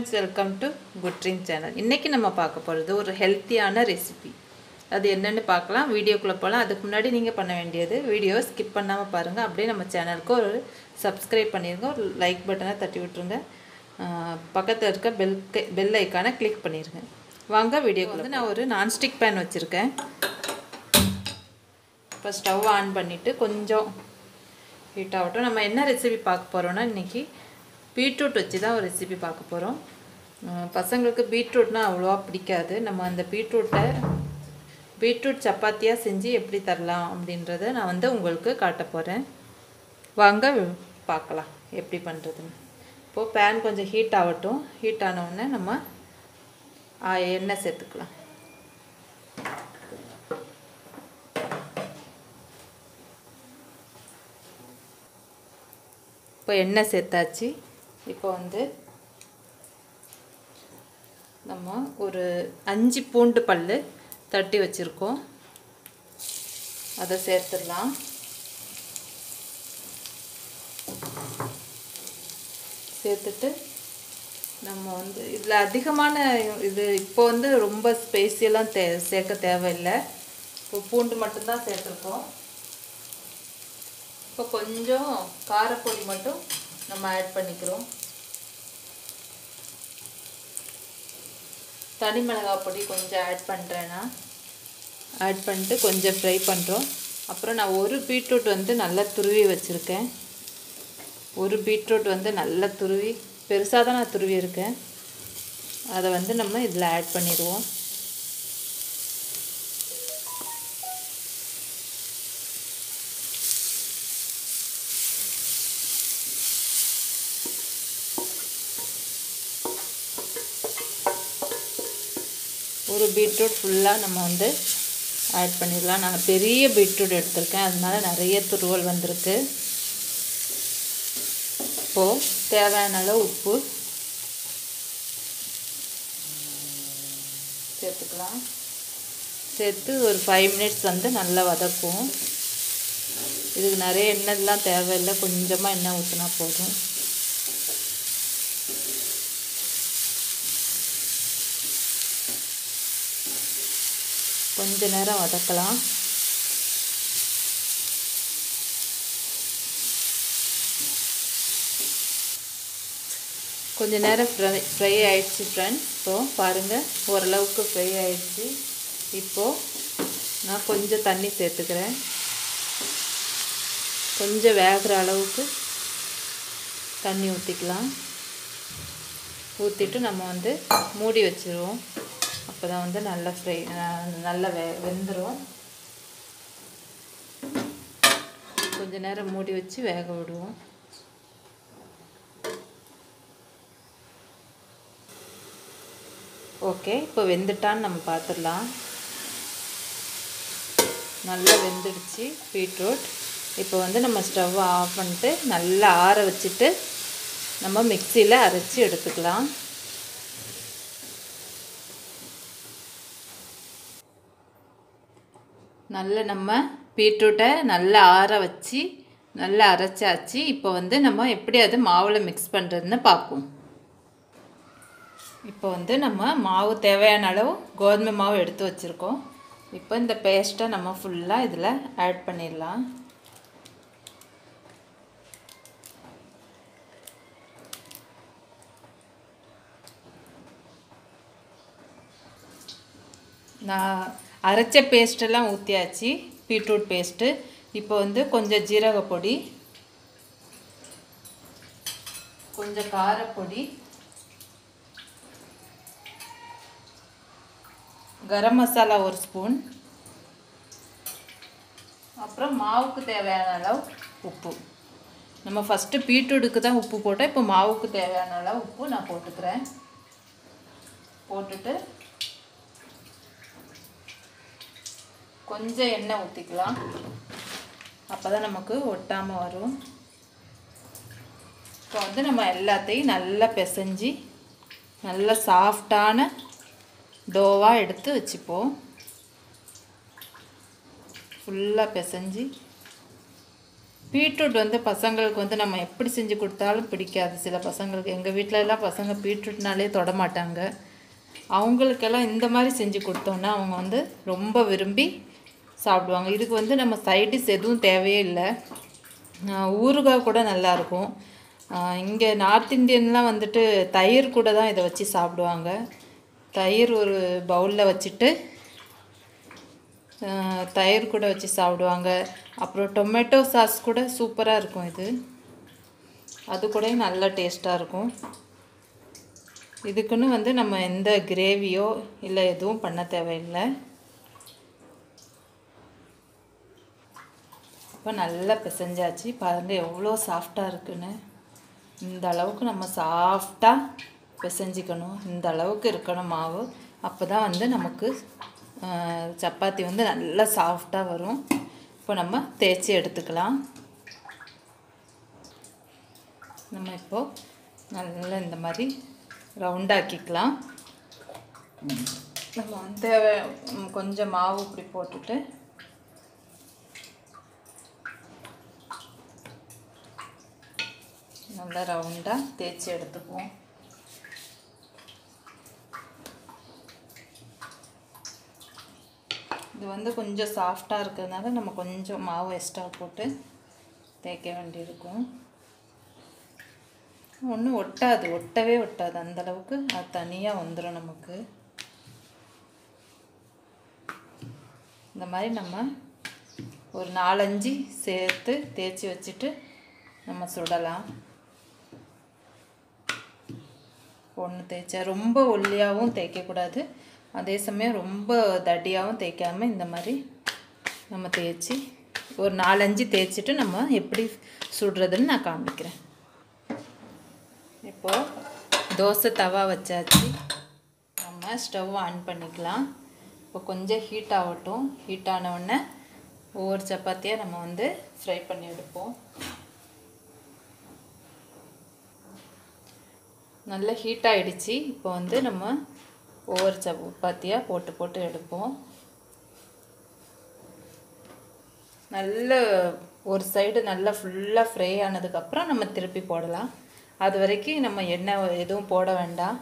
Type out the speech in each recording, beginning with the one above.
friends, welcome to Good Dream channel. இன்னைக்கு நம்ம பார்க்க போறது ஒரு ஹெல்த்தியான ரெசிபி. அது என்னன்னு பார்க்கலாம். வீடியோக்குள்ள போலாம். அதுக்கு முன்னாடி நீங்க பண்ண வேண்டியது வீடியோ ஸ்கிப் பண்ணாம பாருங்க. அப்படியே நம்ம சேனலுக்கு ஒரு subscribe பண்ணிருங்க. ஒரு லைக் பட்டனை தட்டி விட்டுருங்க. பக்கத்துல இருக்க பெல் ஐகானை கிளிக் பண்ணிருங்க. வாங்க வீடியோக்குள்ள. வந்து நான் ஒரு நான் ஸ்டிக் pan வச்சிருக்கேன். இப்போ ஸ்டவ் ஆன் பண்ணிட்டு கொஞ்சம் ஹீட் ஆகட்டும். நம்ம என்ன ரெசிபி பார்க்க போறோம்னா இன்னைக்கு பீட்ரூட் வச்சு தான் ஒரு ரெசிபி பார்க்க போகிறோம். பசங்களுக்கு பீட்ரூட்னா அவ்வளோவா பிடிக்காது. நம்ம அந்த பீட்ரூட் சப்பாத்தியாக செஞ்சு எப்படி தரலாம் அப்படின்றத நான் வந்து உங்களுக்கு காட்ட போகிறேன். வாங்க பார்க்கலாம் எப்படி பண்ணுறதுன்னு. இப்போது பேன் கொஞ்சம் ஹீட் ஆகட்டும். ஹீட் ஆனவுடனே நம்ம எண்ணெய் சேர்த்துக்கலாம். இப்போ எண்ணெய் சேர்த்தாச்சு. இப்போ வந்து நம்ம ஒரு 5 பூண்டு பல் தட்டி வச்சுருக்கோம். அதை சேர்த்துடலாம். சேர்த்துட்டு நம்ம வந்து இதில் அதிகமான இது இப்போ வந்து ரொம்ப ஸ்பைசியெல்லாம் சேர்க்க தேவையில்லை. இப்போ பூண்டு மட்டும்தான் சேர்த்துருக்கோம். இப்போ கொஞ்சம் காரப்பொடி மட்டும் நம்ம ஆட் பண்ணிக்கிறோம். தனி மிளகாய் பொடி கொஞ்சம் ஆட் பண்ணுறேன்னா ஆட் பண்ணிட்டு கொஞ்சம் ஃப்ரை பண்ணுறோம். அப்புறம் நான் ஒரு பீட்ரூட் வந்து நல்லா துருவி வச்சுருக்கேன். ஒரு பீட்ரூட் வந்து நல்லா துருவி பெருசாக தான் நான் துருவி இருக்கேன். அதை வந்து நம்ம இதில் ஆட் பண்ணிடுவோம். ஒரு பீட்ரூட் ஃபுல்லாக நம்ம வந்து ஆட் பண்ணிடலாம். நான் பெரிய பீட்ரூட் எடுத்திருக்கேன், அதனால நிறைய துருவல் வந்திருக்கு. இப்போது தேவையான அளவு உப்பு சேர்த்துக்கலாம். சேர்த்து ஒரு 5 மினிட்ஸ் வந்து நல்லா வதக்கும். இதுக்கு நிறைய எண்ணெய்லாம் தேவையில்லை, கொஞ்சமாக எண்ணெய் ஊற்றினா போதும். கொஞ்ச நேரம் வதக்கலாம். கொஞ்ச நேரம் ஃப்ரை ஆயிடுச்சு ஃப்ரெண்ட்ஸ். இப்போது பாருங்கள், ஓரளவுக்கு ஃப்ரை ஆயிடுச்சு. இப்போது நான் கொஞ்சம் தண்ணி சேர்த்துக்கிறேன். கொஞ்சம் வேகிற அளவுக்கு தண்ணி ஊற்றிக்கலாம். ஊற்றிட்டு நம்ம வந்து மூடி வச்சுருவோம். அப்போ தான் வந்து நல்லா வெந்துடும். கொஞ்ச நேரம் மூடி வச்சு வேக விடுவோம். ஓகே, இப்போ வெந்துட்டான்னு நம்ம பார்த்துடலாம். நல்லா வெந்துடுச்சு பீட்ரூட். இப்போ வந்து நம்ம ஸ்டவ் ஆஃப் பண்ணிட்டு நல்லா ஆற வச்சுட்டு நம்ம மிக்சியில் அரைச்சி எடுத்துக்கலாம். நல்ல நம்ம பீட்ரூட்டை நல்லா ஆற வச்சு நல்லா அரைச்சாச்சு. இப்போ வந்து நம்ம எப்படி அது மாவில் மிக்ஸ் பண்ணுறதுன்னு பார்ப்போம். இப்போ வந்து நம்ம மாவு தேவையான அளவு கோதுமை மாவு எடுத்து வச்சுருக்கோம். இப்போ இந்த பேஸ்ட்டை நம்ம ஃபுல்லாக இதில் ஆட் பண்ணிடலாம். நான் அரைச்ச பேஸ்ட்டெல்லாம் ஊற்றியாச்சு, பீட்ரூட் பேஸ்ட்டு. இப்போ வந்து கொஞ்சம் ஜீரகப்பொடி, கொஞ்சம் காரப்பொடி, கரம் மசாலா 1 ஸ்பூன், அப்புறம் மாவுக்கு தேவையான அளவு உப்பு. நம்ம ஃபஸ்ட்டு பீட்ரூட்டுக்கு தான் உப்பு போட்டோம். இப்போ மாவுக்கு தேவையான அளவு உப்பு நான் போட்டுக்கிறேன். போட்டுட்டு கொஞ்சம் எண்ணெய் ஊற்றிக்கலாம். அப்போ தான் நமக்கு ஒட்டாமல் வரும். இப்போ வந்து நம்ம எல்லாத்தையும் நல்லா பிசைஞ்சு நல்லா சாஃப்டான டோவாக எடுத்து வச்சுப்போம். ஃபுல்லாக பிசைஞ்சு பீட்ரூட் வந்து பசங்களுக்கு வந்து நம்ம எப்படி செஞ்சு கொடுத்தாலும் பிடிக்காது. சில பசங்களுக்கு, எங்கள் வீட்டில எல்லாம் பசங்க பீட்ரூட்னாலே தொட மாட்டாங்க. அவங்களுக்கெல்லாம் இந்த மாதிரி செஞ்சு கொடுத்தோன்னா அவங்க வந்து ரொம்ப விரும்பி சாப்பிடுவாங்க. இதுக்கு வந்து நம்ம சைடிஷ் எதுவும் தேவையே இல்லை. ஊறுகாய் கூட நல்லாயிருக்கும். இங்கே நார்த் இந்தியன்லாம் வந்துட்டு தயிர் கூட தான் இதை வச்சு சாப்பிடுவாங்க. தயிர் ஒரு பவுலில் வச்சுட்டு தயிர் கூட வச்சு சாப்பிடுவாங்க. அப்புறம் டொமேட்டோ சாஸ் கூட சூப்பராக இருக்கும். இது அது கூட நல்ல டேஸ்ட்டாக இருக்கும். இதுக்குன்னு வந்து நம்ம எந்த கிரேவியோ இல்லை எதுவும் பண்ண தேவையில்லை. இப்போ நல்லா பிசைஞ்சாச்சு. பாருங்கள் எவ்வளோ சாஃப்டாக இருக்குன்னு. இந்த அளவுக்கு நம்ம சாஃப்டாக பிசைஞ்சிக்கணும். இந்த அளவுக்கு இருக்கணும் மாவு. அப்போ தான் வந்து நமக்கு சப்பாத்தி வந்து நல்லா சாஃப்டாக வரும். இப்போ நம்ம தேய்ச்சி எடுத்துக்கலாம். நம்ம இப்போது நல்லா இந்த மாதிரி ரவுண்டாக்கிக்கலாம். நம்ம வந்து கொஞ்சம் மாவு இப்படி போட்டுட்டு நல்லா ரவுண்டாக தேய்ச்சி எடுத்துக்குவோம். இது வந்து கொஞ்சம் சாஃப்டாக இருக்கிறதுனால நம்ம கொஞ்சம் மாவு எக்ஸ்ட்ரா போட்டு தேய்க்க வேண்டியிருக்கும். ஒன்றும் ஒட்டாது, ஒட்டவே ஒட்டாது. அந்தளவுக்கு அது தனியாக வந்துடும் நமக்கு. இந்த மாதிரி நம்ம ஒரு 4-5 சேர்த்து தேய்ச்சி வச்சுட்டு நம்ம சுடலாம். ஒன்று தேய்ச்சா ரொம்ப ஒல்லியாகவும் தேய்க்கக்கூடாது, அதே சமயம் ரொம்ப தடியாகவும் தேய்க்காமல் இந்த மாதிரி நம்ம தேய்ச்சி ஒரு 4-5 தேய்ச்சிட்டு நம்ம எப்படி சுடுறதுன்னு நான் காமிக்கிறேன். இப்போது தோசை தவா வச்சாச்சு. நம்ம ஸ்டவ் ஆன் பண்ணிக்கலாம். இப்போ கொஞ்சம் ஹீட் ஆகட்டும். ஹீட் ஆனவுடனே ஒவ்வொரு சப்பாத்தியாக நம்ம வந்து ஃப்ரை பண்ணி எடுப்போம். நல்லா ஹீட் ஆகிடுச்சு. இப்போ வந்து நம்ம ஒவ்வொரு சப்பாத்தியாக போட்டு போட்டு எடுப்போம். நல்ல ஒரு சைடு நல்லா ஃபுல்லாக ஃப்ரை ஆனதுக்கப்புறம் நம்ம திருப்பி போடலாம். அது வரைக்கும் நம்ம எண்ணெய் எதுவும் போட வேண்டாம்.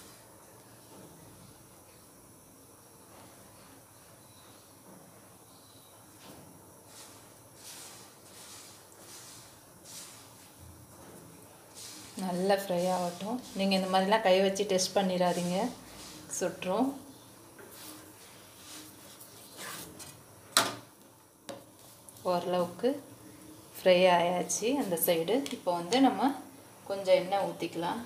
நல்லா ஃப்ரை ஆகட்டும். நீங்கள் இந்த மாதிரிலாம் கை வச்சு டெஸ்ட் பண்ணிடாதீங்க, சுட்டுரும். ஓரளவுக்கு ஃப்ரை ஆயாச்சு அந்த சைடு. இப்போ வந்து நம்ம கொஞ்சம் எண்ணெய் ஊற்றிக்கலாம்.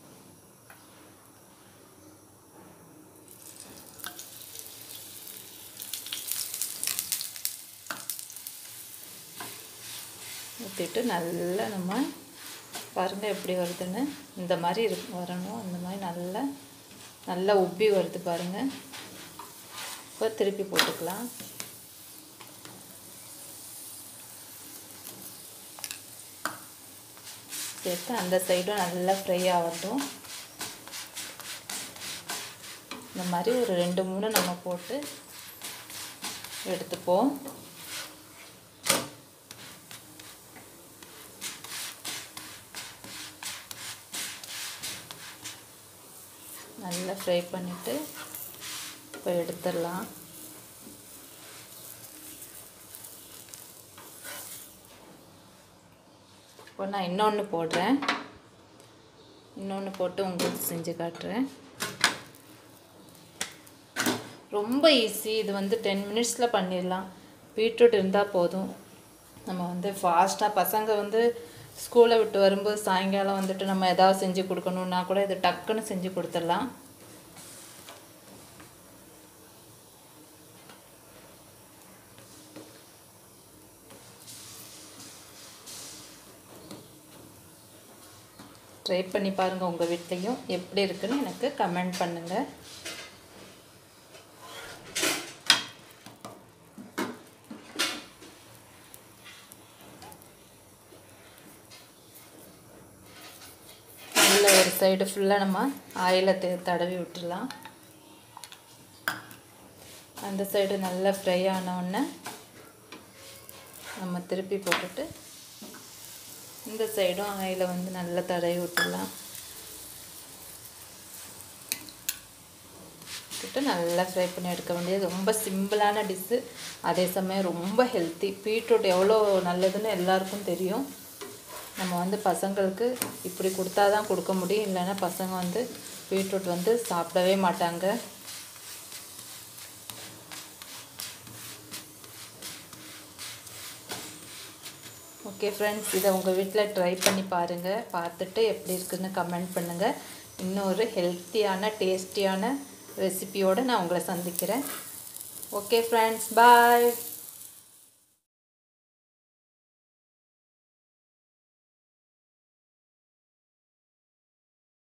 ஊற்றிட்டு நல்லா நம்ம பாருங்கள் எப்படி வருதுன்னு. இந்த மாதிரி வரணும். அந்த மாதிரி நல்லா உப்பி வருது பாருங்கள். இப்போ திருப்பி போட்டுக்கலாம். சேர்த்து அந்த சைடும் நல்லா ஃப்ரை ஆகட்டும். இந்த மாதிரி ஒரு 2-3 நம்ம போட்டு எடுத்துப்போம். நல்லா ஃப்ரை பண்ணிவிட்டு இப்போ எடுத்துடலாம். இப்போ நான் இன்னொன்று போடுறேன். இன்னொன்று போட்டு உங்களுக்கு செஞ்சு காட்டுறேன். ரொம்ப ஈஸி. இது வந்து 10 மினிட்ஸில் பண்ணிடலாம். பீட்ரூட் இருந்தால் போதும். நம்ம வந்து ஃபாஸ்ட்டாக பசங்க வந்து ஸ்கூலை விட்டு வரும்போது சாயங்காலம் வந்துட்டு நம்ம எதாவது செஞ்சு கொடுக்கணுன்னா கூட இது டக்குன்னு செஞ்சு கொடுத்துடலாம். ட்ரை பண்ணி பாருங்கள். உங்கள் வீட்லேயும் எப்படி இருக்குன்னு எனக்கு கமெண்ட் பண்ணுங்கள். நல்ல ஒரு சைடு ஃபுல்லாக நம்ம ஆயிலை தடவி விட்டுடலாம். அந்த சைடு நல்லா ஃப்ரை ஆனவுடனே நம்ம திருப்பி போட்டுட்டு இந்த சைடும் ஆயில வந்து நல்லா தடவி விட்டுடலாம். விட்டு நல்லா ஃப்ரை பண்ணி எடுக்க வேண்டியது. ரொம்ப சிம்பிளான டிஷ்ஷு, அதே சமயம் ரொம்ப ஹெல்த்தி. பீட்ரூட் எவ்வளோ நல்லதுன்னு எல்லாருக்கும் தெரியும். நம்ம வந்து பசங்களுக்கு இப்படி கொடுத்தா தான் கொடுக்க முடியும், இல்லைன்னா பசங்க வந்து பீட்ரூட் வந்து சாப்பிடவே மாட்டாங்க. ஓகே ஃப்ரெண்ட்ஸ், இதை உங்கள் வீட்டில் ட்ரை பண்ணி பாருங்கள். பார்த்துட்டு எப்படி இருக்குதுன்னு கமெண்ட் பண்ணுங்கள். இன்னொரு ஹெல்த்தியான டேஸ்டியான ரெசிபியோடு நான் உங்களை சந்திக்கிறேன். ஓகே ஃப்ரெண்ட்ஸ், பாய்.